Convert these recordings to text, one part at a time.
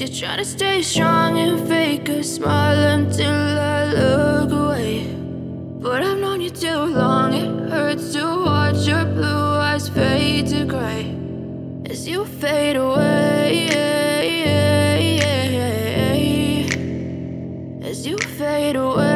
you're trying to stay strong and fake a smile until I look away. But I've known you too long, it hurts to watch your blue eyes fade to grey as you fade away, as you fade away.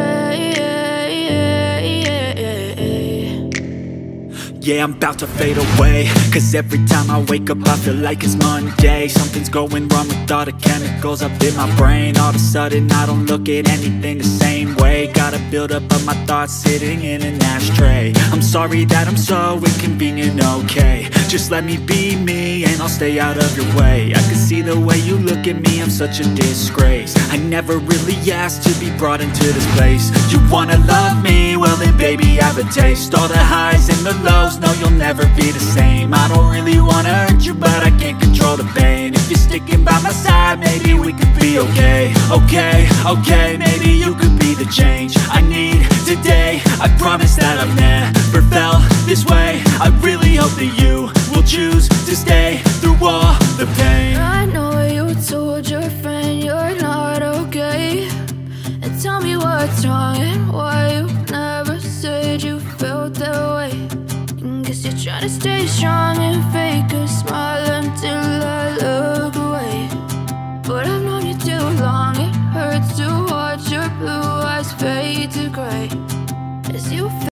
Yeah, I'm about to fade away, cause every time I wake up I feel like it's Monday. Something's going wrong with all the chemicals up in my brain. All of a sudden I don't look at anything the same way. Gotta build up of my thoughts sitting in an ashtray. I'm sorry that I'm so inconvenient, okay. Just let me be me and I'll stay out of your way. I can see the way you look at me, I'm such a disgrace. I never really asked to be brought into this place. You wanna love me? Well then baby have a taste. All the highs and the lows, no, you'll never be the same. I don't really wanna hurt you, but I can't control the pain. If you're sticking by my side, maybe we could be okay. Okay, maybe you could be the change I need today. I promise that I've never felt this way. I really hope that you will choose to stay through all the pain. I know you told your friend you're not okay, and tell me what's wrong and why you never said you felt that way. Guess you're trying to stay strong and fake a smile until I look away. But I've known you too long, it hurts to watch your blue eyes fade to grey as you